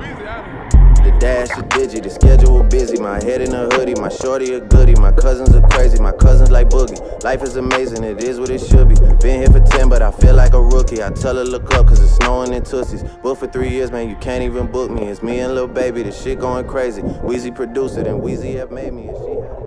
The dash a digit, the schedule busy. My head in a hoodie, my shorty a goodie. My cousins are crazy, my cousins like boogie. Life is amazing, it is what it should be. Been here for 10, but I feel like a rookie. I tell her look up, cause it's snowing in Tootsies. Booked for 3 years, man, you can't even book me. It's me and Lil Baby, the shit going crazy. Weezy produced it, and Weezy have made me, and she had it.